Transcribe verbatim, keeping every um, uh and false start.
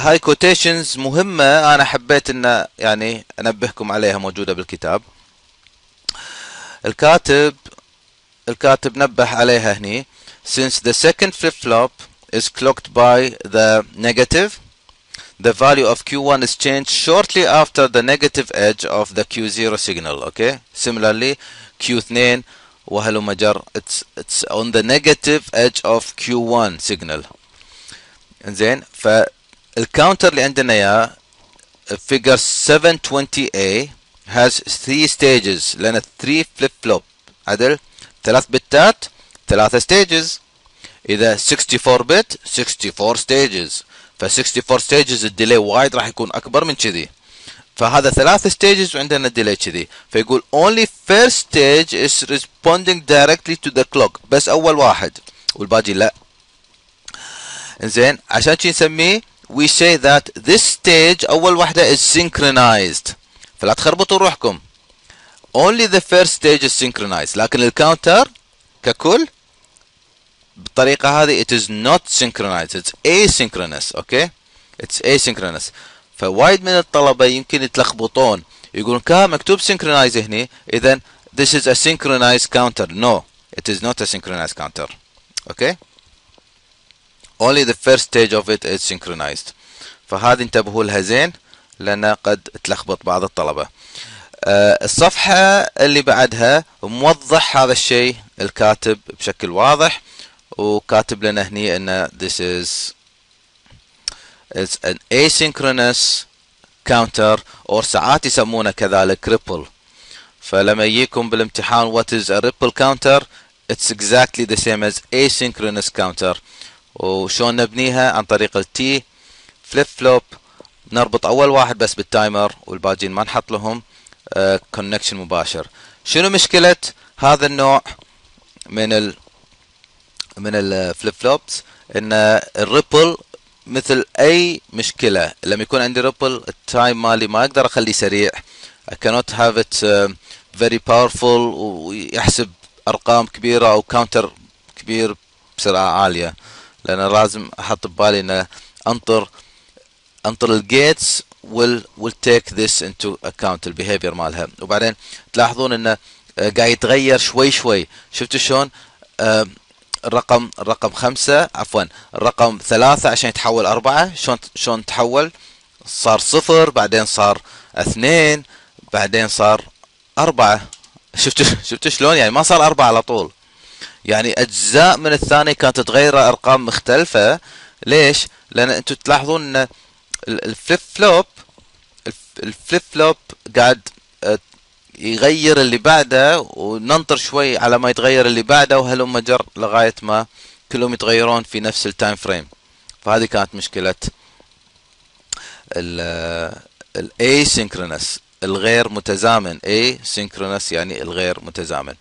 هاي كوتيشنز مهمة، أنا حبيت إن يعني أنبهكم عليها، موجودة بالكتاب. الكاتب الكاتب نبه عليها هني. Since the second flip-flop is clocked by the negative, the value of Q one is changed shortly after the negative edge of the Q zero signal. Okay. Similarly, Q two وهلم جر it's it's on the negative edge of Q one signal. زين. فالكاونتر اللي عندنا يا figure seven twenty A has three stages، لأن three flip flop عدل ثلاث بتات ثلاثة stages. إذا sixty-four bit sixty-four stages، ف sixty-four stages الديلي وايد راح يكون أكبر من كذي. فهذا ثلاث stages وعندنا الديلي كذي، فيقول only first stage is responding directly to the clock، بس أول واحد والباقي لا. إنزين عشان شي نسميه we say that this stage أول واحدة is synchronized، فلا تخربطوا روحكم. only the first stage is synchronized، لكن الكاونتر ككل بالطريقة هذه it is not synchronized، it's asynchronous. اوكي it's asynchronous. فوايد من الطلبة يمكن يتلخبطون، يقولون كا مكتوب synchronized هنا، إذا this is a synchronized counter. no, it is not a synchronized counter. اوكي only the first stage of it is synchronized. فهذه انتبهوا لها زين، لأن قد تلخبط بعض الطلبة. أه الصفحة اللي بعدها موضح هذا الشيء الكاتب بشكل واضح، وكاتب لنا هني ان this is it's an asynchronous counter، or ساعات يسمونه كذلك ripple. فلما يجيكم بالامتحان what is a ripple counter it's exactly the same as asynchronous counter. وشون نبنيها؟ عن طريق التي فليب فلوب، نربط اول واحد بس بالتايمر والباقيين ما نحط لهم كونكشن uh, مباشر. شنو مشكلة هذا النوع من ال من الفليب فلوبس؟ ان الريبل مثل اي مشكلة، لما يكون عندي ريبل التايم مالي ما اقدر اخليه سريع. I cannot have it uh, very powerful ويحسب ارقام كبيرة او كاونتر كبير بسرعة عالية، لان لازم احط ببالي ان انطر انطر الجيتس will will take this into account البيهيفير مالها. وبعدين تلاحظون انه قاعد يتغير شوي شوي. شفتوا شلون آه الرقم الرقم خمسة عفوا الرقم ثلاثة عشان يتحول أربعة، شلون شلون تحول؟ صار صفر، بعدين صار اثنين، بعدين صار أربعة. شفتوا شفتوا شلون؟ يعني ما صار أربعة على طول، يعني أجزاء من الثانية كانت تتغير أرقام مختلفة. ليش؟ لأن أنتم تلاحظون أن الفليب فلوب الفليب فلوب قاعد يغير اللي بعده، وننطر شوي على ما يتغير اللي بعده، وهلم جر لغاية ما كلهم يتغيرون في نفس التايم فريم. فهذه كانت مشكلة ال asynchronous الغير متزامن. asynchronous يعني الغير متزامن.